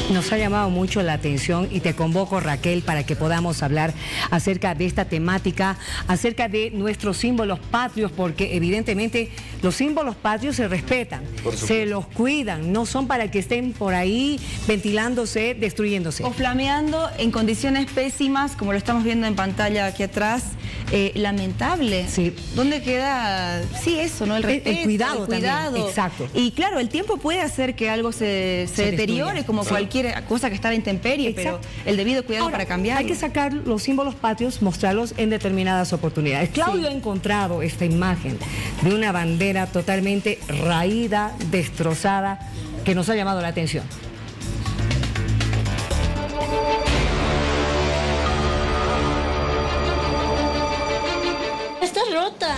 Nos ha llamado mucho la atención y te convoco, Raquel, para que podamos hablar acerca de esta temática, acerca de nuestros símbolos patrios, porque evidentemente los símbolos patrios se respetan, se los cuidan, no son para que estén por ahí ventilándose, destruyéndose. O flameando en condiciones pésimas, como lo estamos viendo en pantalla aquí atrás, lamentable. Sí. ¿Dónde queda? Sí, eso, ¿no? El respeto, el cuidado también, exacto. Y claro, el tiempo puede hacer que algo se deteriore, destruya, como cualquier cosa que está a la intemperie, exacto, pero el debido cuidado ahora, para cambiarlo. Hay que sacar los símbolos patrios, mostrarlos en determinadas oportunidades. Claudio ha encontrado esta imagen de una bandera totalmente raída, destrozada, que nos ha llamado la atención. Está rota.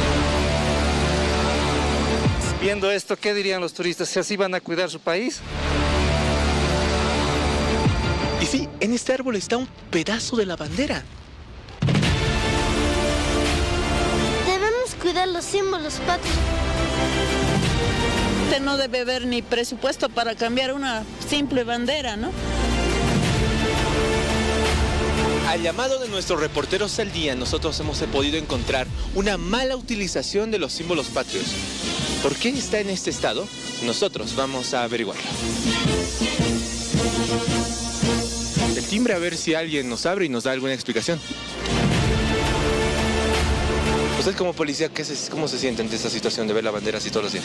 Viendo esto, ¿qué dirían los turistas? ¿Si así van a cuidar su país? Y sí, en este árbol está un pedazo de la bandera. Debemos cuidar los símbolos patrios. No debe haber ni presupuesto para cambiar una simple bandera, ¿no? Al llamado de nuestros reporteros al día, nosotros hemos podido encontrar una mala utilización de los símbolos patrios. ¿Por qué está en este estado? Nosotros vamos a averiguarlo. El timbre, a ver si alguien nos abre y nos da alguna explicación. Usted como policía, ¿cómo se siente ante esta situación de ver la bandera así todos los días?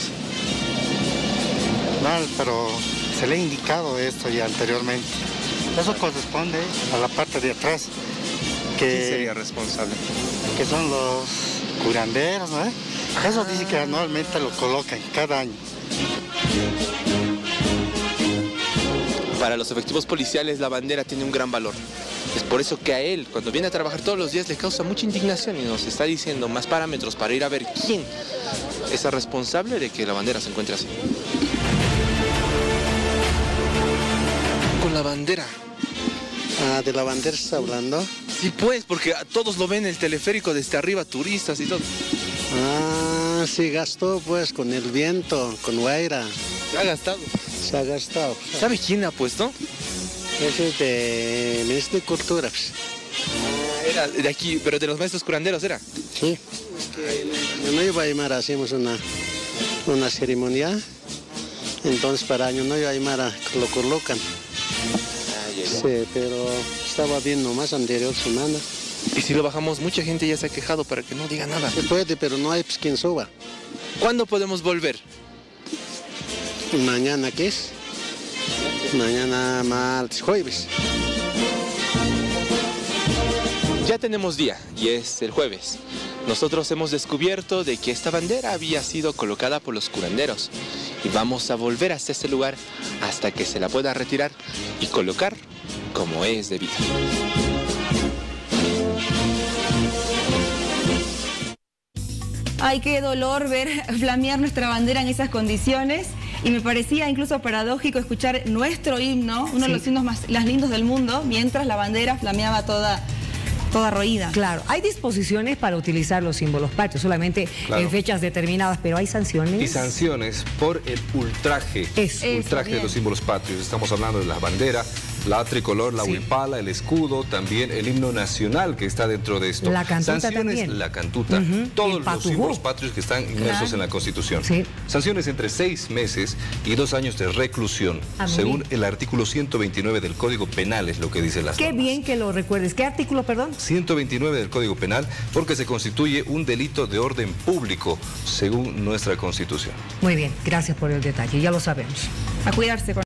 Mal, pero se le ha indicado esto ya anteriormente. Eso corresponde a la parte de atrás. ¿Quién sería responsable? Que son los curanderos, ¿no? Eso dice que anualmente lo colocan cada año. Para los efectivos policiales la bandera tiene un gran valor. Es por eso que a él, cuando viene a trabajar todos los días, le causa mucha indignación y nos está diciendo más parámetros para ir a ver quién es el responsable de que la bandera se encuentre así. Con la bandera. Ah, ¿de la bandera está hablando? Sí, pues, porque todos lo ven en el teleférico desde arriba, turistas y todo. Ah, sí, gastó pues con el viento, con Guaira. ¿Se ha gastado? Se ha gastado. ¿Sabe quién ha puesto? Ese es de Ministro de Cultura. Pues. Era de aquí, pero de los maestros curanderos era. Sí. En Nuevo Aymara hacemos una ceremonia. Entonces para Año Nuevo Aymara lo colocan. Sí, pero estaba bien nomás anterior semana. Y si lo bajamos, mucha gente ya se ha quejado para que no diga nada. Se puede, pero no hay pues quien suba. ¿Cuándo podemos volver? Mañana, ¿qué es? Mañana, martes, jueves. Ya tenemos día, y es el jueves. Nosotros hemos descubierto de que esta bandera había sido colocada por los curanderos. Y vamos a volver hasta este lugar hasta que se la pueda retirar y colocar como es debido. Ay, qué dolor ver flamear nuestra bandera en esas condiciones. Y me parecía incluso paradójico escuchar nuestro himno, uno de los himnos más lindos del mundo, mientras la bandera flameaba toda roída. Claro, hay disposiciones para utilizar los símbolos patrios, solamente en fechas determinadas, pero hay sanciones. Y sanciones por el ultraje. Ultraje de los símbolos patrios. Estamos hablando de la bandera, la tricolor, la huipala, el escudo, también el himno nacional que está dentro de esto. La cantuta sanciones, también. La cantuta, todos los símbolos patrios que están inmersos en la Constitución. Sí. Sanciones entre 6 meses y 2 años de reclusión, según el artículo 129 del Código Penal, es lo que dice las normas. Qué bien que lo recuerdes. ¿Qué artículo, perdón? 129 del Código Penal, porque se constituye un delito de orden público, según nuestra Constitución. Muy bien, gracias por el detalle, ya lo sabemos. A cuidarse.